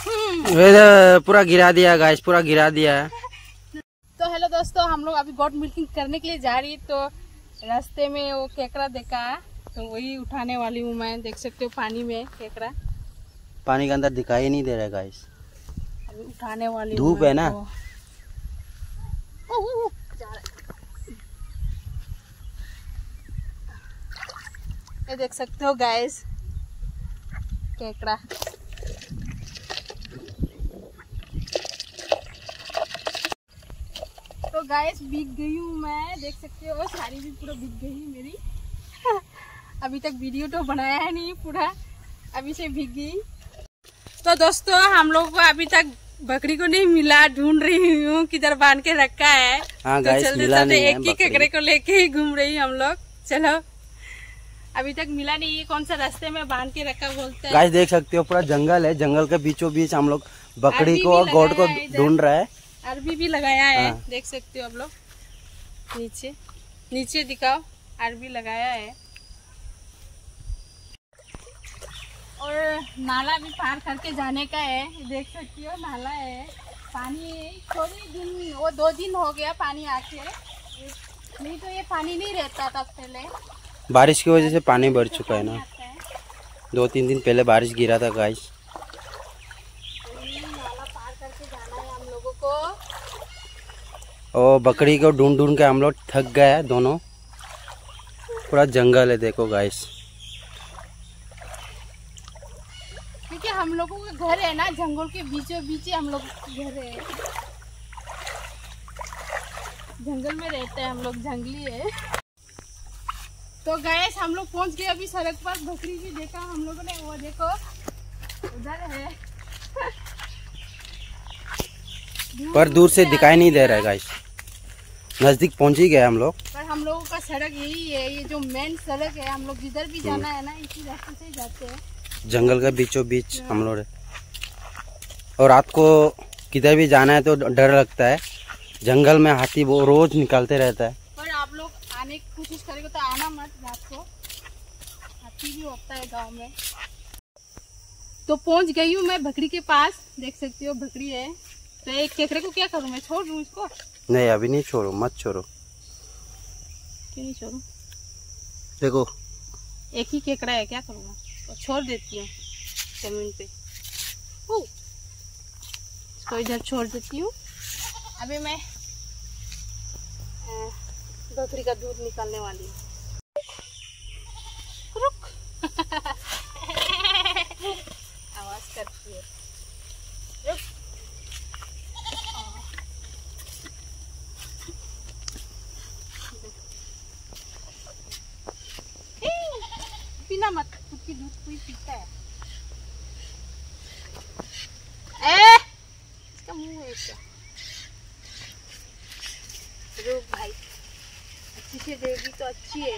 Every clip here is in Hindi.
पूरा गिरा दिया गाइस, पूरा गिरा दिया है। तो हेलो दोस्तों, हम लोग अभी गोट मिल्किंग करने के लिए जा रही, तो रास्ते में वो केकड़ा देखा तो वही उठाने वाली हूँ मैं। देख सकते हो पानी में केकड़ा, पानी के अंदर दिखाई नहीं दे रहा है गाइस, अभी उठाने वाली। धूप है ना। ये देख सकते हो गाइस केकड़ा। तो गाइस भीग गई हूँ मैं, देख सकते हो साड़ी भी पूरा भीग गई मेरी। अभी तक वीडियो तो बनाया है नहीं, पूरा अभी से भीग गई। तो दोस्तों हम लोग को अभी तक बकरी को नहीं मिला, ढूंढ रही हूँ किधर बांध के रखा है। हाँ तो गाइस, चलते चलते एक ही केकड़े को लेके ही घूम रही हम लोग। चलो, अभी तक मिला नहीं है, कौन सा रास्ते में बांध के रखा बोलते हैं। गाइस देख सकते हो पूरा जंगल है, जंगल के बीचों बीच हम लोग बकरी को और गोट को ढूंढ रहा है। अरबी भी लगाया है। हाँ। देख सकते हो आप लोग, नीचे नीचे दिखाओ, अरबी लगाया है। और नाला भी पार करके जाने का है, देख सकती हो नाला है। पानी थोड़ी दिन, वो 2 दिन हो गया पानी आके, नहीं तो ये पानी नहीं रहता था पहले। बारिश की वजह से पानी बढ़ चुका है ना, 2-3 दिन पहले बारिश गिरा था गाइस। नाला पार करके जाना है हम लोगों को। और बकरी को ढूंढ ढूंढ के हम लोग थक गए हैं दोनों। पूरा जंगल है देखो गाइस, क्योंकि हम लोगों का घर है ना जंगल के बीचों बीच, हम लोग घर है, जंगल में रहते हैं हम लोग, जंगली है। तो गैस हम लोग पहुंच गए अभी सड़क पर। बकरी भी देखा हम लोगों ने, वो देखो उधर है। पर दूर से दिखाई नहीं दे रहा है गाइस, नजदीक पहुंच ही गए हम लोग। पर हम लोगों का सड़क यही है, ये जो मेन सड़क है, हम लोग जिधर भी जाना है ना इसी रास्ते से ही जाते हैं। जंगल के बीचों बीच हम लोग। और रात को किधर भी जाना है तो डर लगता है, जंगल में हाथी वो रोज निकलते रहता है। पर आप लोग आने की कोशिश करेंगे तो आना मत रात को, हाथी भी होता है गांव में। तो पहुंच गई हूँ मैं बकरी के पास, देख सकती हो बकरी है। तो एक केकड़े को क्या करूँ मैं, छोड़ दूँ इसको? नहीं अभी नहीं छोड़ो, मत छोड़ो। क्यों नहीं छोड़ू? देखो एक ही केकड़ा है, क्या करूँगा, तो छोड़ देती हूँ जमीन पे। इसको इधर छोड़ देती हूँ। अभी मैं बकरी का दूध निकालने वाली हूँ। रुक। आवाज करती है, रुक। पीना मत, क्योंकि दूध कोई पीता है। इसका मुंह है क्या? रुक भाई, अच्छी से देगी तो अच्छी है।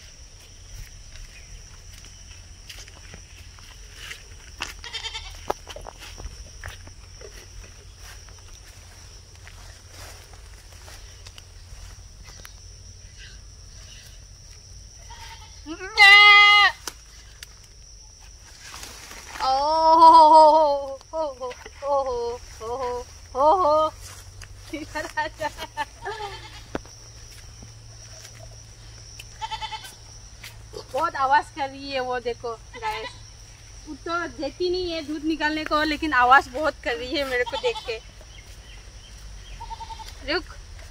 बहुत आवाज कर रही है वो, देखो गाइस। वो तो देती नहीं है दूध निकालने को, लेकिन आवाज बहुत कर रही है मेरे को देख के। रुक।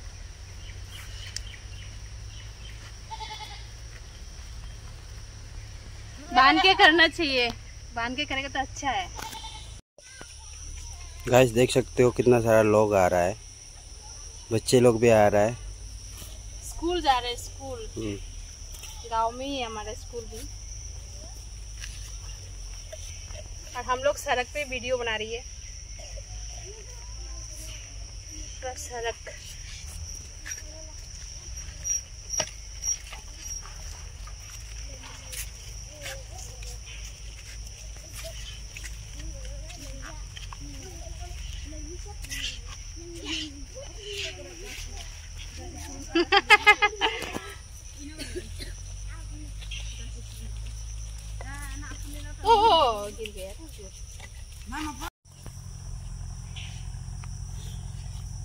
बांध के करना चाहिए, बांध के करेगा तो अच्छा है। गाइस देख सकते हो कितना सारा लोग आ रहा है, बच्चे लोग भी आ रहा है। स्कूल जा रहे हैं, स्कूल गांव में ही है हमारा स्कूल भी। और हम लोग सड़क पे वीडियो बना रही है, सड़क। गिर गया।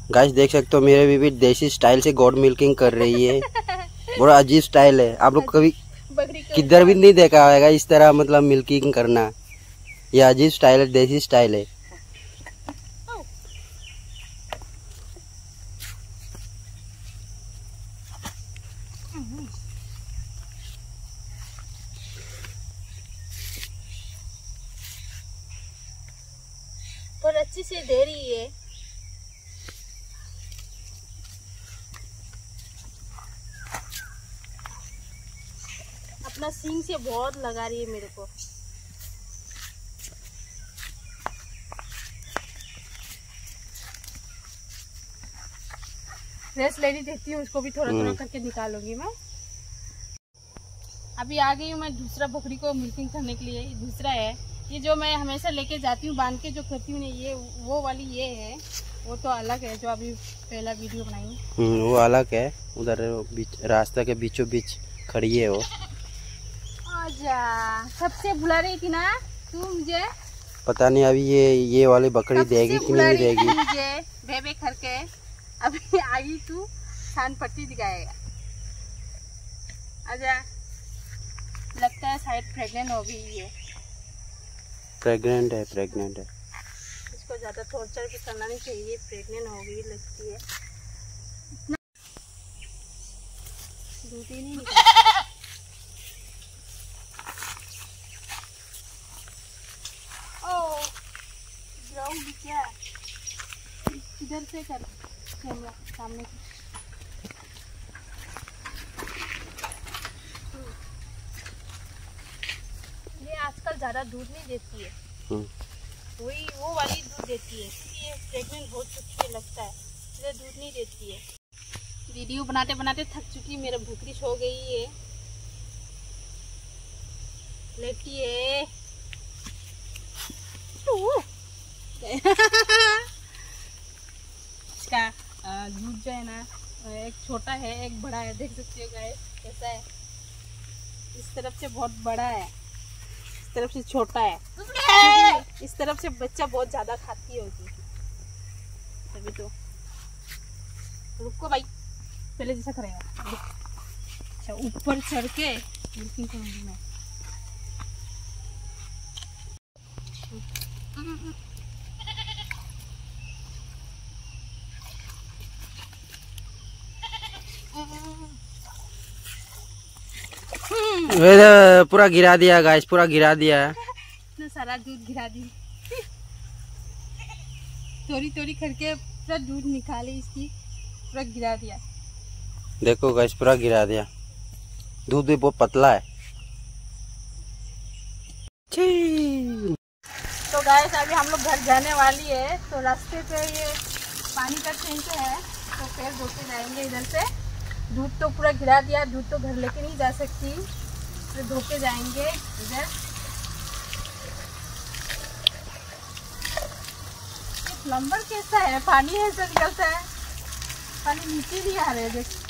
गाइस देख सकते हो मेरे बीबी देसी स्टाइल से गॉड मिल्किंग कर रही है। बड़ा अजीब स्टाइल है, आप लोग कभी किधर भी नहीं देखा होगा इस तरह मतलब मिल्किंग करना। ये अजीब स्टाइल है, देसी स्टाइल है। पर अच्छी से दे रही है। अपना सींग से बहुत लगा रही है मेरे को। रेस्ट लेनी देखती हूँ, उसको भी थोड़ा थोड़ा करके निकालूंगी मैं। अभी आ गई हूँ मैं दूसरा बकरी को मिल्किंग करने के लिए। दूसरा है ये जो मैं हमेशा लेके जाती हूँ बांध के जो करती हूँ, ये वो वाली ये है। वो तो अलग है जो अभी पहला वीडियो बनाई। वो अलग है, उधर बीच रास्ता के बीचों बीच खड़ी है वो। आजा, सबसे बुला रही थी ना तू मुझे। पता नहीं अभी ये वाली बकरी देगी कि नहीं देगी मुझे बेबे करके। अभी आई तू छान पट्टी दिखाएगा। आजा, लगता है शायद प्रेग्नेंट हो गई है। प्रेग्नेंट है। इसको ज्यादा टॉर्चर भी करना नहीं चाहिए, प्रेग्नेंट हो गई लगती है। दूध ही नहीं निकलता। गिराऊंगी क्या? इधर से कर कैमरा सामने से। ये आजकल ज्यादा दूध नहीं देती है, वही वो वाली दूध देती है। ये प्रेग्नेंट हो चुकी है लगता है, इसलिए दूध नहीं देती है। वीडियो बनाते बनाते थक चुकी, मेरा भूखरी सो गई है, लेटी है। इसका दूध जो है ना, एक छोटा है एक बड़ा है, देख सकते हो गाइस कैसा है। इस तरफ से बहुत बड़ा है, इस तरफ से छोटा है। इस तरफ से बच्चा बहुत ज्यादा खाती होगी तभी तो। रुको भाई, पहले जैसा करेगा। अच्छा, ऊपर चढ़ के मिल्किंग करूंगी मैं। पूरा गिरा दिया गाइस, पूरा गिरा दिया। इतना सारा दूध गिरा दी। थोड़ी थोड़ी करके पूरा दूध निकाली, इसकी पूरा गिरा दिया। देखो गाइस पूरा गिरा दिया। दूध भी बहुत पतला है। तो गाइस अभी हम लोग घर जाने वाली है, तो रास्ते पे ये पानी का टैंक है, तो पैर धोते जाएंगे इधर से। दूध तो पूरा गिरा दिया, दूध तो घर लेके नहीं जा सकती, तो धोके जाएंगे इधर। ये प्लम्बर कैसा है, पानी ऐसा निकलता है, पानी नीचे नहीं आ रहा है।